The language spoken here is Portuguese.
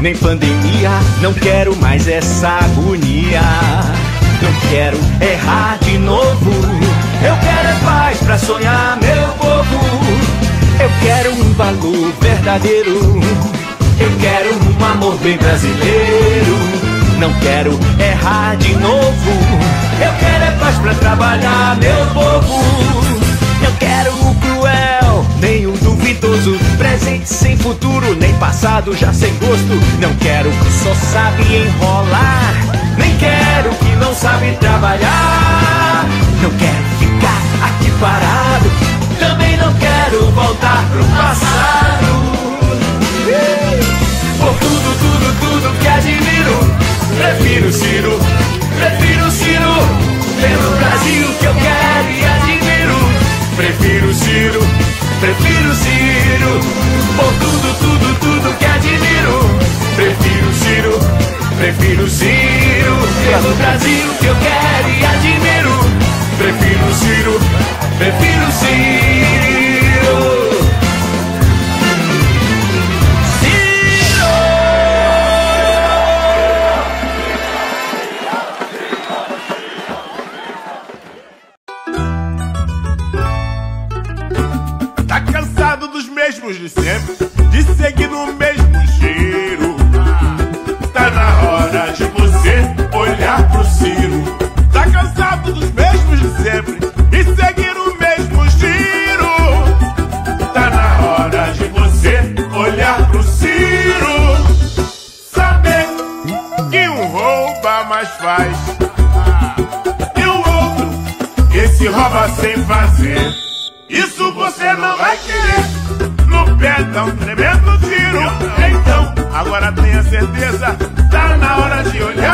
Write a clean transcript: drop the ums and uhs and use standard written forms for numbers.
nem pandemia. Não quero mais essa agonia. Não quero errar de novo. Eu quero é paz pra sonhar, meu povo. Eu quero um valor verdadeiro. Eu quero um amor bem brasileiro. Não quero errar de novo. Eu quero é paz pra trabalhar, meu povo. Eu quero o cruel, nem o duvidoso. Presente sem futuro, nem passado já sem gosto. Não quero que só sabe enrolar. Nem quero que não sabe trabalhar. Não quero ficar aqui parado. Também não quero voltar pro passado. Por tudo que admiro, prefiro Ciro, prefiro Ciro. Pelo Brasil que eu quero e admiro, prefiro Ciro, prefiro Ciro. Por tudo que admiro, prefiro Ciro, prefiro Ciro. Pelo Brasil que eu quero e admiro, prefiro Ciro, prefiro Ciro. Tá cansado dos mesmos de sempre, de seguir no mesmo giro. Tá na hora de você olhar pro Ciro. Tá cansado dos mesmos de sempre e seguir o mesmo giro. Tá na hora de você olhar pro Ciro. Saber que um rouba, mas faz. E o outro, esse rouba sem fazer. Isso você não vai querer. No pé dá um tremendo tiro. Então, agora tenha certeza, tá na hora de olhar